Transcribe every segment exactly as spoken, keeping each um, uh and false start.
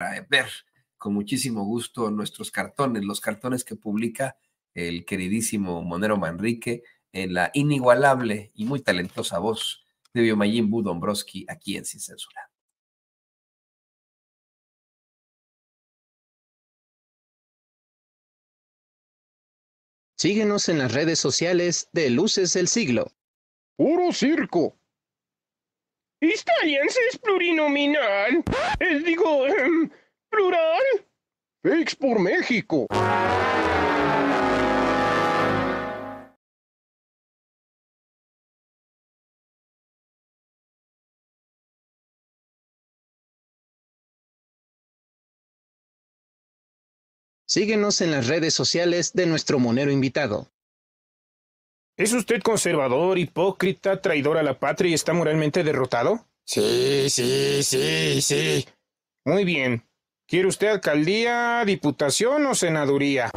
para ver con muchísimo gusto nuestros cartones, los cartones que publica el queridísimo Monero Manrique en la inigualable y muy talentosa voz de Biomayín Bu Dombrowski aquí en Sin Censura. Síguenos en las redes sociales de Luces del Siglo. ¡Puro circo! ¿Esta alianza es plurinominal? Eh, digo, eh, ¿plural? Fakes por México. Síguenos en las redes sociales de nuestro monero invitado. ¿Es usted conservador, hipócrita, traidor a la patria y está moralmente derrotado? Sí, sí, sí, sí. Muy bien. ¿Quiere usted alcaldía, diputación o senaduría?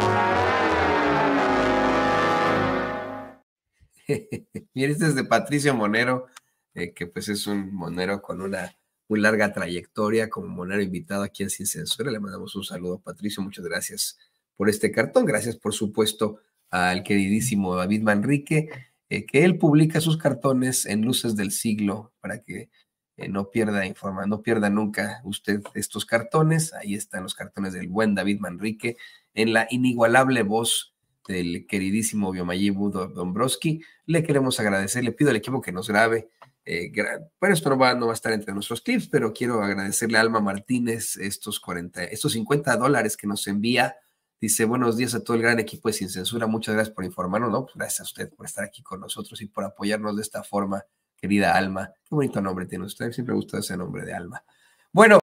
Miren, este es de Patricio Monero, eh, que pues es un monero con una muy larga trayectoria como monero invitado aquí en Sin Censura. Le mandamos un saludo a Patricio, muchas gracias por este cartón. Gracias, por supuesto, al queridísimo David Manrique, eh, que él publica sus cartones en Luces del Siglo para que eh, no pierda informa, no pierda nunca usted estos cartones. Ahí están los cartones del buen David Manrique en la inigualable voz del queridísimo Biomayín Bu Dombrowski. Le queremos agradecer, le pido al equipo que nos grabe. Eh, bueno, esto no va, no va a estar entre nuestros clips, pero quiero agradecerle a Alma Martínez estos cuarenta, estos cincuenta dólares que nos envía. Dice, buenos días a todo el gran equipo de Sin Censura, muchas gracias por informarnos, ¿no? Pues gracias a usted por estar aquí con nosotros y por apoyarnos de esta forma, querida Alma. Qué bonito nombre tiene usted, siempre me gusta ese nombre de Alma. Bueno,